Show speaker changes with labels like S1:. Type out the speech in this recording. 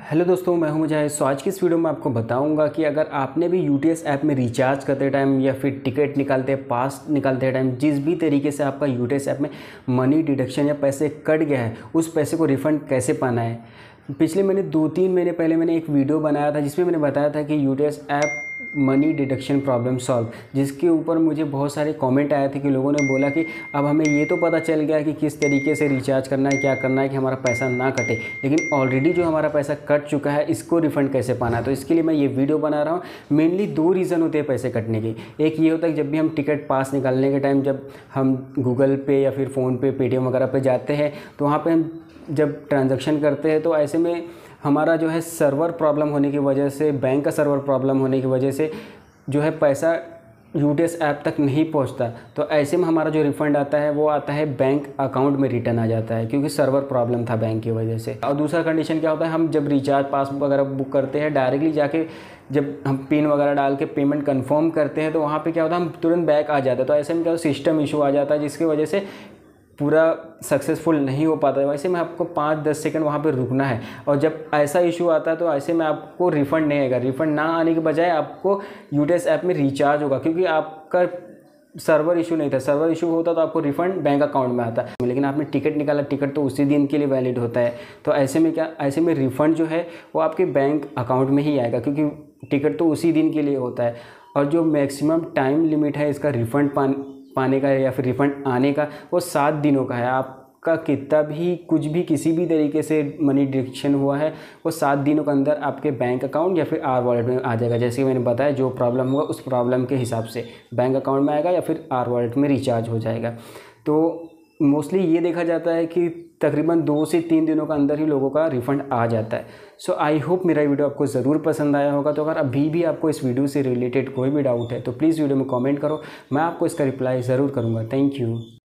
S1: Hello दोस्तों, मैं हूं मुजाहिद। सो आज की इस वीडियो में आपको बताऊंगा कि अगर आपने भी यूटीएस ऐप में रिचार्ज करते टाइम या फिर टिकट निकालते पास निकालते टाइम जिस भी तरीके से आपका यूटीएस ऐप में मनी डिडक्शन या पैसे कट गया है, उस पैसे को रिफ़ंड कैसे पाना है। पिछले मैंने 2-3 महीने पहले मैंने एक वीडियो बनाया था जिसमें मैंने बताया था कि UTS app money deduction problem solve, जिसके ऊपर मुझे बहुत सारे कमेंट आए थे कि लोगों ने बोला कि अब हमें ये तो पता चल गया कि किस तरीके से रिचार्ज करना है, क्या करना है कि हमारा पैसा ना कटे, लेकिन ऑलरेडी जो हमारा पैसा कट चुका है इसको रिफ़ंड कैसे पाना है। तो इसके लिए मैं ये वीडियो बना रहा हूँ। मेनली 2 रीज़न होते हैं पैसे कटने के। एक ये होता है कि जब भी हम टिकट पास निकालने के टाइम जब हम गूगल पे या फिर फ़ोनपे, पेटीएम वगैरह पे जाते हैं तो वहाँ पर हम जब ट्रांजैक्शन करते हैं तो ऐसे में हमारा जो है सर्वर प्रॉब्लम होने की वजह से, बैंक का सर्वर प्रॉब्लम होने की वजह से जो है पैसा यूटीएस ऐप तक नहीं पहुंचता। तो ऐसे में हमारा जो रिफ़ंड आता है वो आता है बैंक अकाउंट में रिटर्न आ जाता है, क्योंकि सर्वर प्रॉब्लम था बैंक की वजह से। और दूसरा कंडीशन क्या होता है, हम जब रिचार्ज पास वगैरह बुक करते हैं डायरेक्टली जाके जब हम पिन वगैरह डाल के पेमेंट कंफर्म करते हैं तो वहाँ पे क्या होता है, हम तुरंत बैक आ जाते हैं। तो ऐसे में क्या होता है, सिस्टम इशू आ जाता है जिसकी वजह से पूरा सक्सेसफुल नहीं हो पाता है। वैसे में आपको 5-10 सेकंड वहाँ पे रुकना है, और जब ऐसा इशू आता है तो ऐसे में आपको रिफ़ंड नहीं आएगा। रिफ़ंड ना आने के बजाय आपको यूटीएस ऐप में रिचार्ज होगा, क्योंकि आपका सर्वर इशू नहीं था। सर्वर इशू होता तो आपको रिफ़ंड बैंक अकाउंट में आता, लेकिन आपने टिकट निकाला, टिकट तो उसी दिन के लिए वैलिड होता है। तो ऐसे में क्या, ऐसे में रिफ़ंड जो है वो आपके बैंक अकाउंट में ही आएगा, क्योंकि टिकट तो उसी दिन के लिए होता है। और जो मैक्सिमम टाइम लिमिट है इसका रिफ़ंड पाने का या फिर रिफ़ंड आने का, वो 7 दिनों का है। आपका कितना भी कुछ भी किसी भी तरीके से मनी डिडक्शन हुआ है वो 7 दिनों के अंदर आपके बैंक अकाउंट या फिर आर वॉलेट में आ जाएगा। जैसे कि मैंने बताया, जो प्रॉब्लम हुआ उस प्रॉब्लम के हिसाब से बैंक अकाउंट में आएगा या फिर आर वॉलेट में रिचार्ज हो जाएगा। तो मोस्टली ये देखा जाता है कि तकरीबन 2 से 3 दिनों के अंदर ही लोगों का रिफ़ंड आ जाता है। सो आई होप मेरा वीडियो आपको ज़रूर पसंद आया होगा। तो अगर अभी भी आपको इस वीडियो से रिलेटेड कोई भी डाउट है तो प्लीज़ वीडियो में कमेंट करो, मैं आपको इसका रिप्लाई ज़रूर करूँगा। Thank you.